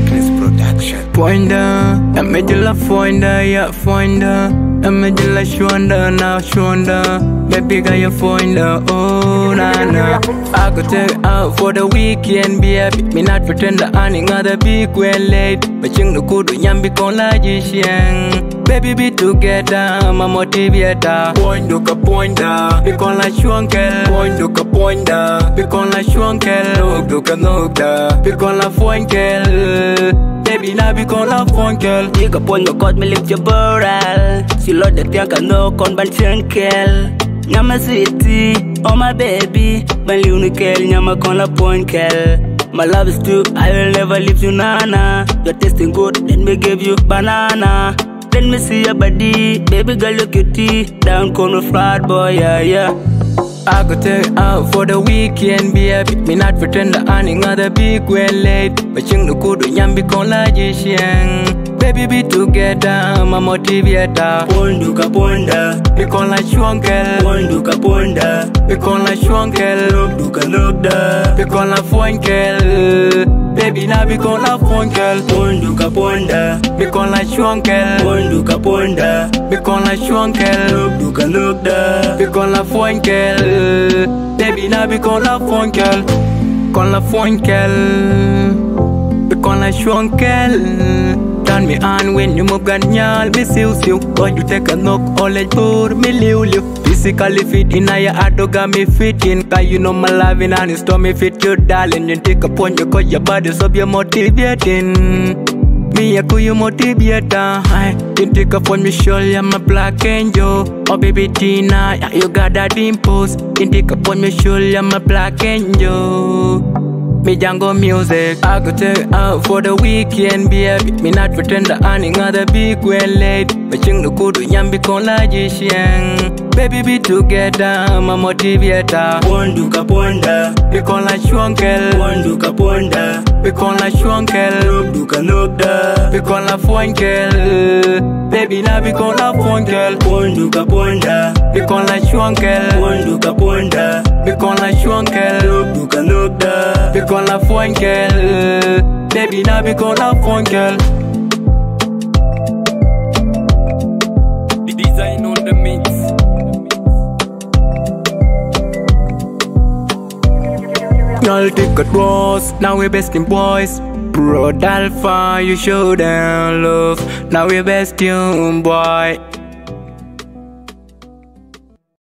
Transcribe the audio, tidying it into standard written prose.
Chris Production. Pointer, I made you love finder, yeah, finder. I made you like shoulder, now shoulder. Baby got your finder, oh nah nah. I go take it out for the weekend, baby. Me not pretend that I ain't other big when late. But you know good when be con la jisheng. Baby be together, I'm a motivator. Point to pointer, be con la shunkel. Point to pointer, be con la shunkel. Look to be con la foinkel. Baby, now be con la foinkel. You go point your cut, me lift your barrel. She love the tank, I know con ban chenkel. Nyama city, oh my baby. Ban unikel, nyama con la poinkel. My love is true, I will never leave you, nana. You're tasting good, let me give you banana. Let me see your body, baby girl, you cutie. Down con with fried boy, yeah, yeah. I go take it out for the weekend, baby. Me not pretend that I ain't other big when late. But you know good when be con la jisheng. Baby be together, I'm a motivator. Ponduka ponda, be con la shunkel. ponduka ponda, be con la shunkel. duka lugda, be con la foinkel. Baby now be con la foinkel. ponduka ponda, be con la shunkel. ponduka ponda, be con la shunkel. duka lugda, be con la foinkel. Baby now be con la foinkel. Con la foinkel. Be con la shunkel. Turn me on when you move ganyal, me siu. When you take a knock, all it pour me liu. Physically fit in your heart, got me fit in. Cause you know my loving and it's to me fit you, darling. You take a point, you cut your body, so you're motivating. Me, I call you motivator. You take a phone, me show you my black angel. Oh baby Tina, you got that dimples. You take a phone, me show you my black angel. Me Django music, I go take it out for the weekend, baby. Me not pretend that I ain't other big when late. But you know good when be con la jisheng. Baby be together, I'm a motivator. ponduka ponda, be con la shunkel. ponduka ponda, be con la shunkel. duka lugda, be con la foinkel. Baby now be con la foinkel. ponduka ponda, be con la shunkel. ponduka ponda, be con la shunkel. duka lugda, be con la foinkel. Baby now be con la foinkel. The design on the mix. Y'all take a toss, now we best in boys. Bro Alpha, you show them love. Now we best in boy.